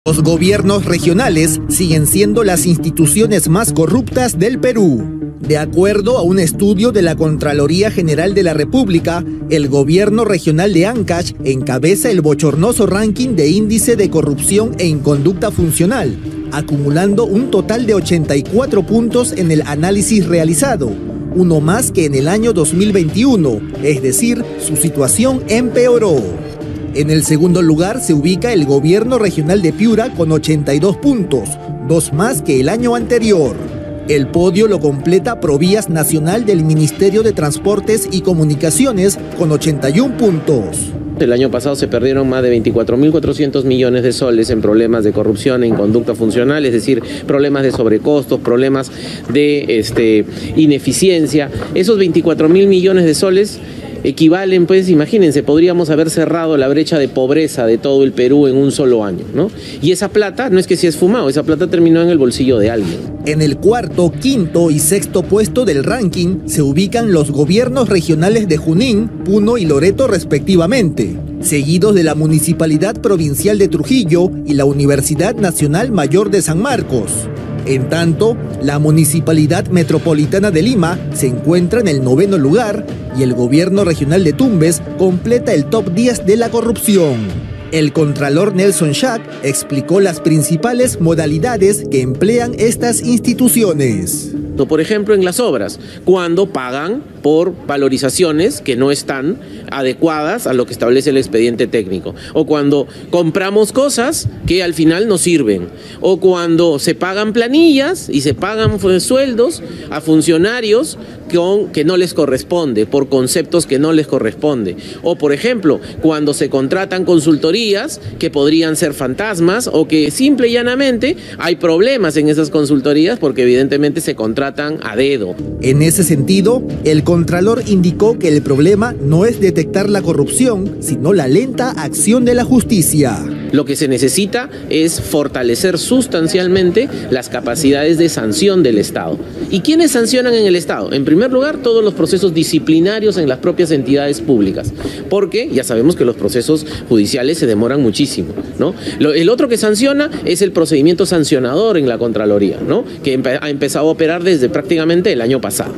Los gobiernos regionales siguen siendo las instituciones más corruptas del Perú. De acuerdo a un estudio de la Contraloría General de la República, el gobierno regional de Ancash encabeza el bochornoso ranking de índice de corrupción e inconducta funcional, acumulando un total de 84 puntos en el análisis realizado, uno más que en el año 2021, es decir, su situación empeoró. En el segundo lugar se ubica el gobierno regional de Piura con 82 puntos, dos más que el año anterior. El podio lo completa Provías Nacional del Ministerio de Transportes y Comunicaciones con 81 puntos. El año pasado se perdieron más de 24.400 millones de soles en problemas de corrupción e inconducta funcional, es decir, problemas de sobrecostos, problemas de ineficiencia. Esos 24.000 millones de soles equivalen, pues imagínense, podríamos haber cerrado la brecha de pobreza de todo el Perú en un solo año, ¿no? Y esa plata no es que se ha esfumado, esa plata terminó en el bolsillo de alguien. En el cuarto, quinto y sexto puesto del ranking se ubican los gobiernos regionales de Junín, Puno y Loreto respectivamente, seguidos de la Municipalidad Provincial de Trujillo y la Universidad Nacional Mayor de San Marcos. En tanto, la Municipalidad Metropolitana de Lima se encuentra en el 9º lugar y el gobierno regional de Tumbes completa el top 10 de la corrupción. El contralor Nelson Schack explicó las principales modalidades que emplean estas instituciones. Por ejemplo, en las obras, cuando pagan por valorizaciones que no están adecuadas a lo que establece el expediente técnico, o cuando compramos cosas que al final no sirven, o cuando se pagan planillas y se pagan sueldos a funcionarios que no les corresponde, por conceptos que no les corresponde, o por ejemplo, cuando se contratan consultorías que podrían ser fantasmas o que simple y llanamente hay problemas en esas consultorías porque evidentemente se contratan a dedo. En ese sentido, el contralor indicó que el problema no es detectar la corrupción, sino la lenta acción de la justicia. Lo que se necesita es fortalecer sustancialmente las capacidades de sanción del Estado. ¿Y quiénes sancionan en el Estado? En primer lugar, todos los procesos disciplinarios en las propias entidades públicas, porque ya sabemos que los procesos judiciales se demoran muchísimo, ¿no? El otro que sanciona es el procedimiento sancionador en la Contraloría, ¿no? Que ha empezado a operar desde prácticamente el año pasado.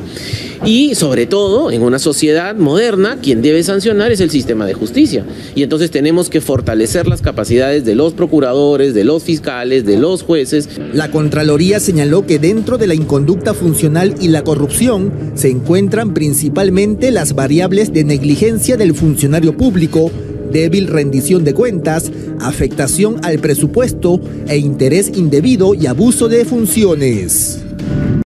Y sobre todo, en una sociedad moderna, quien debe sancionar es el sistema de justicia. Y entonces tenemos que fortalecer las capacidades de los procuradores, de los fiscales, de los jueces. La Contraloría señaló que dentro de la inconducta funcional y la corrupción se encuentran principalmente las variables de negligencia del funcionario público, débil rendición de cuentas, afectación al presupuesto e interés indebido y abuso de funciones.